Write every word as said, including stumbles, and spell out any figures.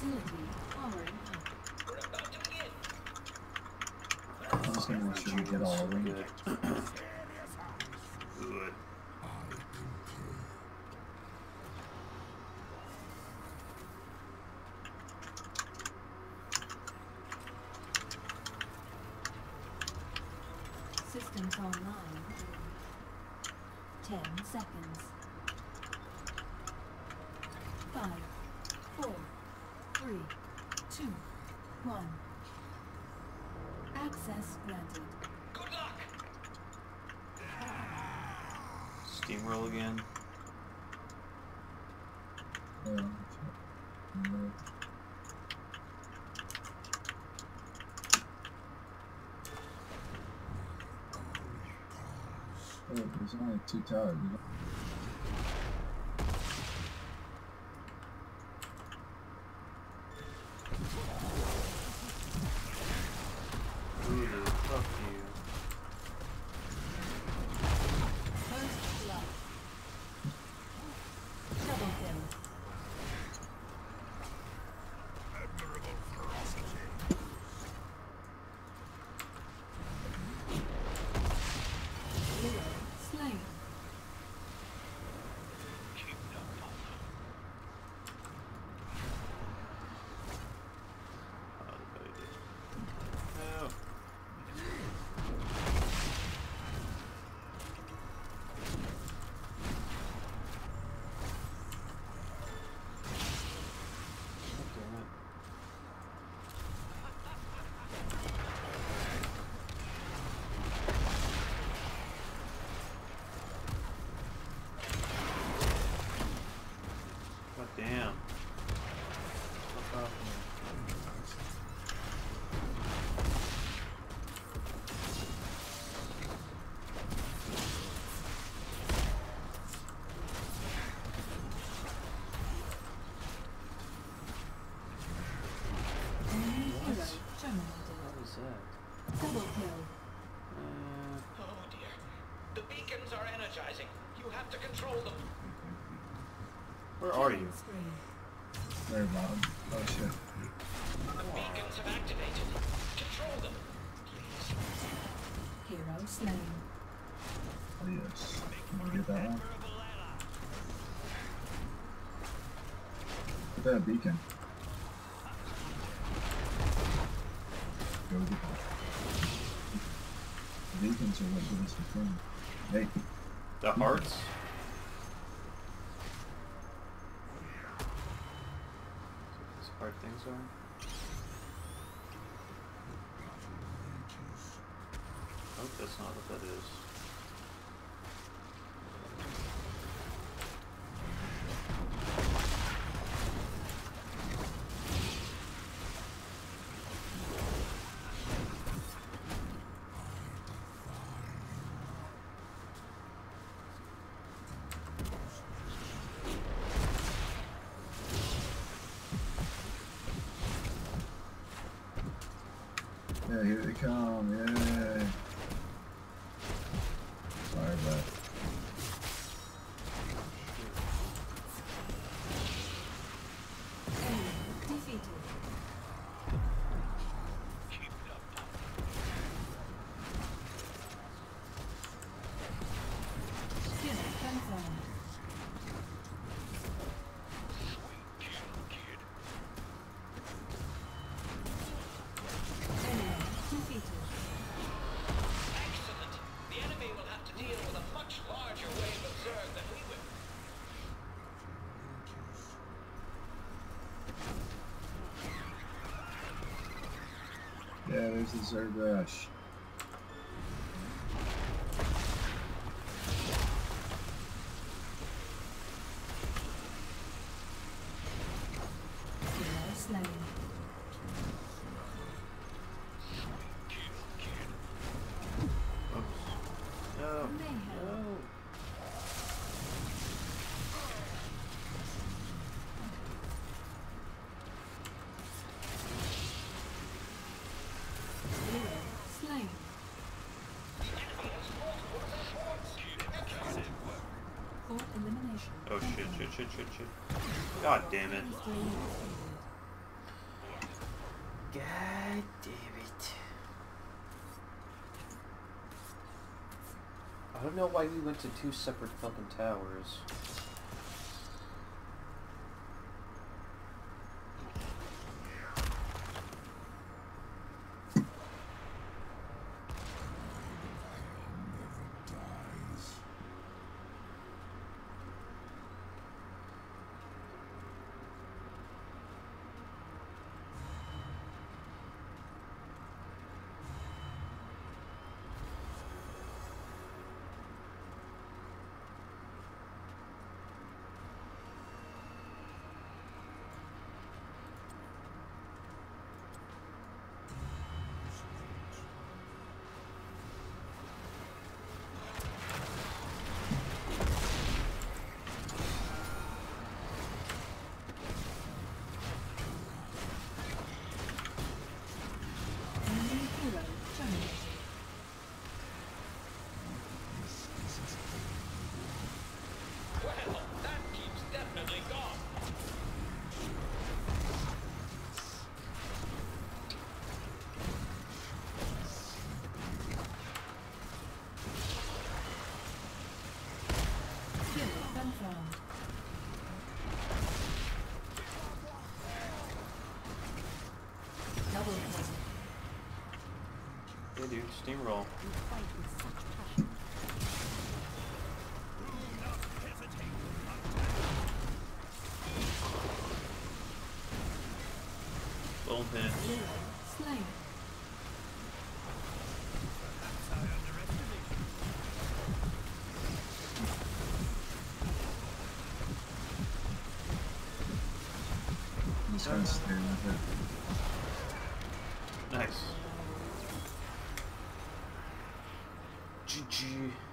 Facility powering up. I'm just gonna make sure we get all of them. Good. Good. Systems online. Ten seconds. Five, four, three, two, one. Access granted. Good luck. Steamroll again. Yeah. Oh, there's only two towers. Voodoo, fuck you. First blood. Double kill. Hero slain. Oh. Damn it. God damn. Fuck off me. Enemy hero terminated. What was that? Double kill. Uh, Oh dear. The beacons are energizing. You have to control them. where are you? Killing spree. Very bottom. Oh shit. The beacons have activated. Control them. Please. Hero slain. Oh yes. Can we get that one? Get that beacon. Go get that. The beacons are what give us the thing. Hey. The hearts? These hard things are? Oh, that's not what that is. Yeah, here they come. Yay. Sorry, but Enemy defeated. Kill confirmed. Enemy defeated. Excellent. The enemy will have to deal with a much larger wave of Zerg than we will. yeah, there's the Zerg rush. Hero slain. Oops. No. Mayhem. No. Hero slain. Full elimination. Oh shit, shit, shit, shit, shit. God damn it. Three defeated. God damn it. I don't know why we went to two separate fucking towers. Well, that keeps definitely gone. Kill confirmed. Double kill. Yeah, dude, steamroll. You fight with such passion. Boom hit. Zero. Slain. He's gonna stay with it. Nice. G G.